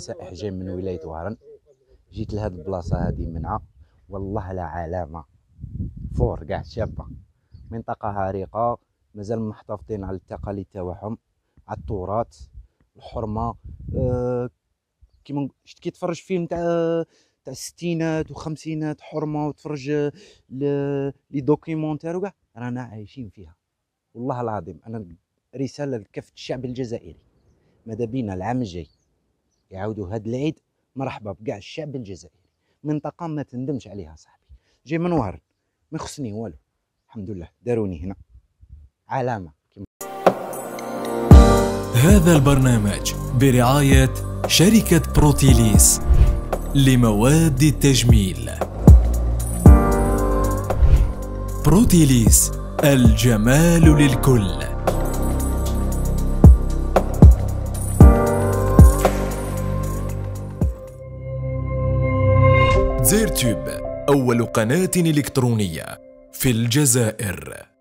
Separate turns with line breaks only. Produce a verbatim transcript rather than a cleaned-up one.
سائح جاي من ولاية وهران، جيت لهاد البلاصة هادي منها، والله لا علامة فور كاع شابة، منطقة عريقة مازال محتفظين على التقاليد تاعهم، على التراث، الحرمة. أه كيما شفت كي تفرج فيلم تاع تاع الستينات وخمسينات حرمة، وتفرج لي دوكيومونتير وكاع، رانا عايشين فيها. والله العظيم انا رسالة لكافة الشعب الجزائري، ماذا بينا العام الجاي يعاودوا هاد العيد مرحبا بكاع الشعب الجزائري. منطقة ما تندمش عليها صاحبي، جاي من وهران ما يخصني والو، الحمد لله داروني هنا علامة.
هذا البرنامج برعاية شركة بروتيليس لمواد التجميل. بروتيليس، الجمال للكل. زيرتوب، أول قناة إلكترونية في الجزائر.